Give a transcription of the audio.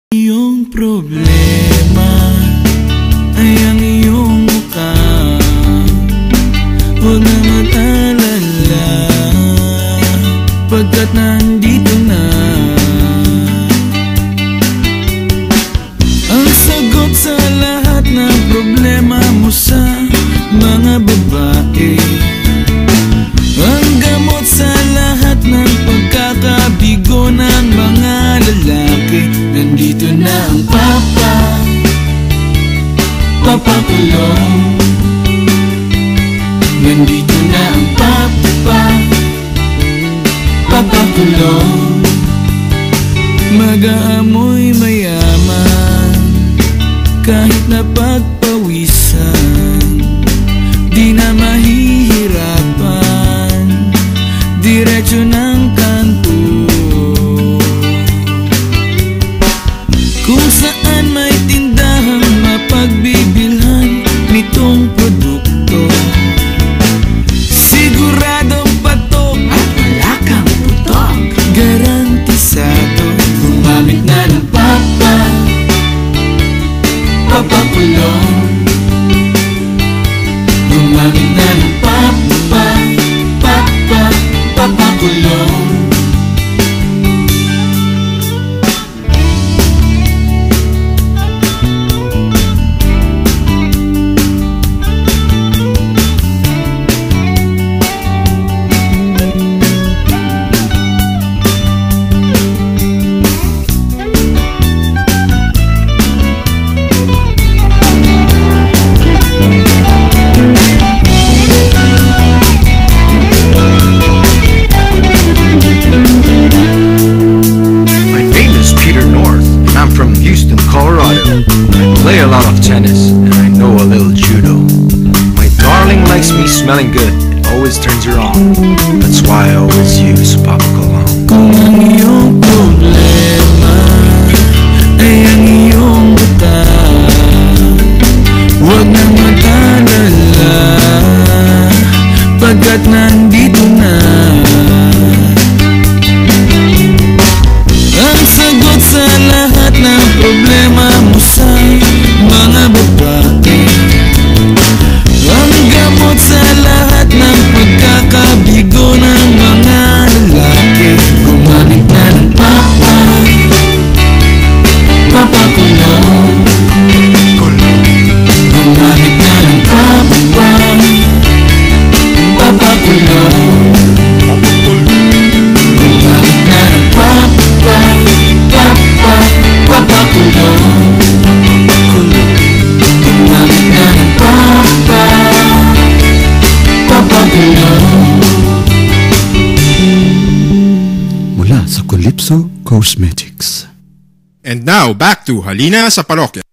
Iyong problema ay ang iyong mukha. Huwag na mag-alala, pagkat nandito na ang sagot sa lahat ng problema mo sa mga babae. Ang gamot sa lahat ng pagkakabigo ng mga lalaki. Nandito na ang papakulong. Nandito na ang papakulong. Mag-aamoy mayaman kahit na pagpawisan, di na mahihirapan, diretso ng kanto. Kung saan may tindahang mapagbibilhan nitong produkto, siguradong patok at wala kang putok. Garantisado, gumamit na ng papakulong. Gumamit na ng papakulong. I play a lot of tennis and I know a little judo. My darling likes me smelling good, it always turns her on. That's why I always use Papa Cologne. Kung ang iyong problema ay ang iyong buta, huwag na mag-alala, pagkat nandito na ang sagot sa lahat ng problema mo sa mga babae. Ang gamot sa lahat ng pagkakabigo ng mga lalaki. Gumamit na ng papakulong. Gumamit na ng papakulong. Gumamit na ng papakulong. Gumamit na ng papakulong. Mula sa Calypso Cosmetics. And now, back to Halina sa Parokya.